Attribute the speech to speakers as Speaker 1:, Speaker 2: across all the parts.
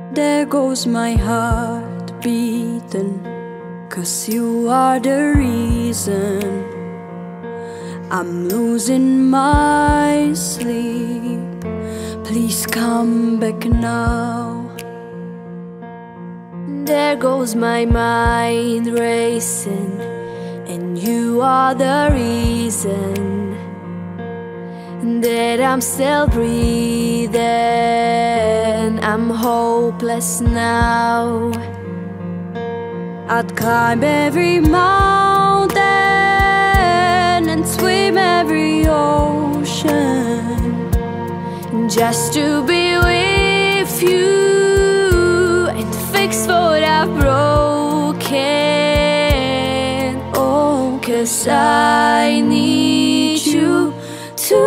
Speaker 1: There goes my heart beating, 'cause you are the reason I'm losing my sleep. Please come back now. There goes my mind racing, and you are the reason that I'm still breathing. I'm hopeless now. I'd climb every mountain and swim every ocean just to be with you and fix what I've broken. Oh, 'cause I need you to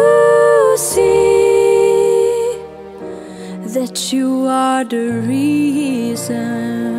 Speaker 1: see that you are the reason.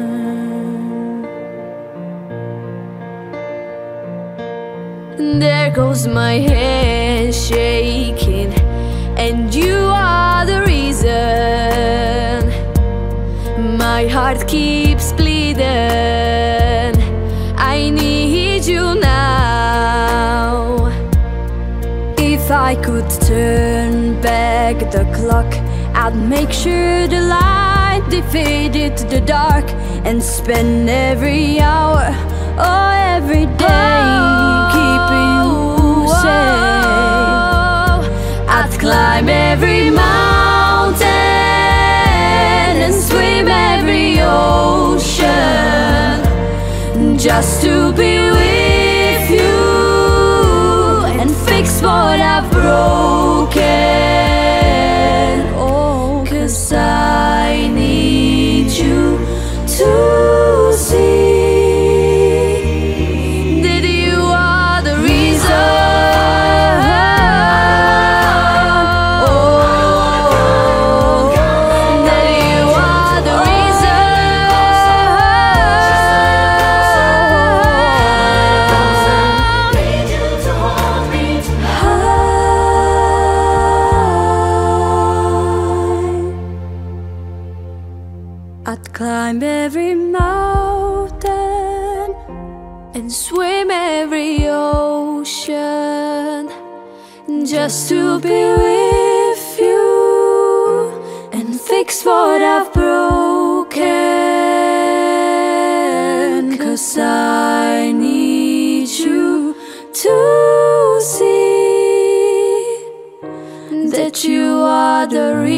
Speaker 1: There goes my hand shaking, and you are the reason my heart keeps bleeding. I need you now. If I could turn back the clock, I'd make sure the light defeated the dark and spend every hour or every day keeping you safe. I'd climb every mountain and swim every ocean just to be with you and fix what I've broken. Oh, 'cause I need you to see that you are the reason. Oh, that you are the reason. Need you to hold me high. I'd climb every mountain and swim every ocean just to be with you and fix what I've broken. 'Cause I need you to see that you are the reason.